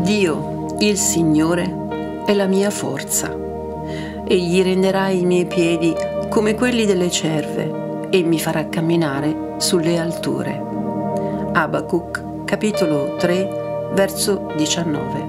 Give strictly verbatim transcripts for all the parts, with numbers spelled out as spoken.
Dio, il Signore, è la mia forza. Egli renderà i miei piedi come quelli delle cerve e mi farà camminare sulle alture. Abacuc, capitolo tre, verso diciannove.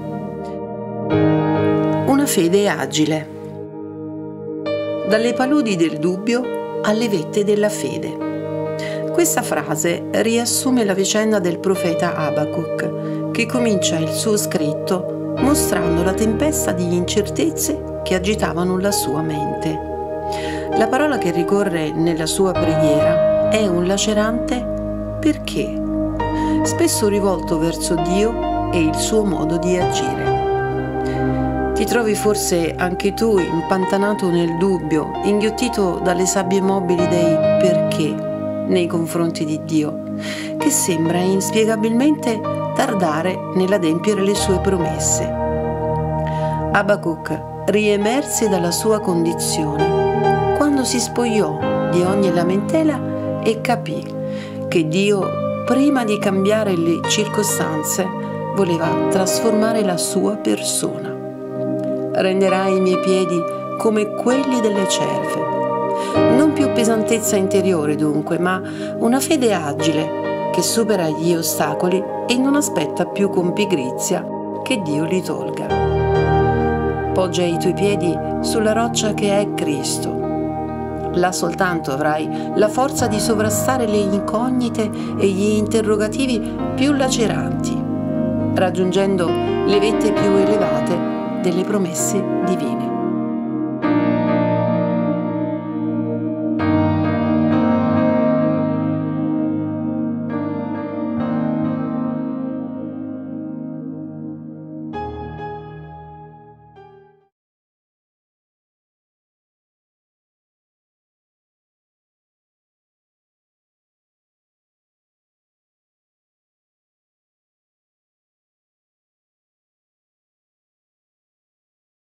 Una fede agile. Dalle paludi del dubbio alle vette della fede. Questa frase riassume la vicenda del profeta Abacuc, che comincia il suo scritto mostrando la tempesta di incertezze che agitavano la sua mente. La parola che ricorre nella sua preghiera è un lacerante perché, spesso rivolto verso Dio e il suo modo di agire. Ti trovi forse anche tu impantanato nel dubbio, inghiottito dalle sabbie mobili dei perché nei confronti di Dio, che sembra inspiegabilmente tardare nell'adempiere le sue promesse. Abacuc riemerse dalla sua condizione quando si spogliò di ogni lamentela e capì che Dio, prima di cambiare le circostanze, voleva trasformare la sua persona. Renderà i miei piedi come quelli delle cerve. Non più pesantezza interiore dunque, ma una fede agile che supera gli ostacoli e non aspetta più con pigrizia che Dio li tolga. Poggia i tuoi piedi sulla roccia che è Cristo. Là soltanto avrai la forza di sovrastare le incognite e gli interrogativi più laceranti, raggiungendo le vette più elevate delle promesse divine.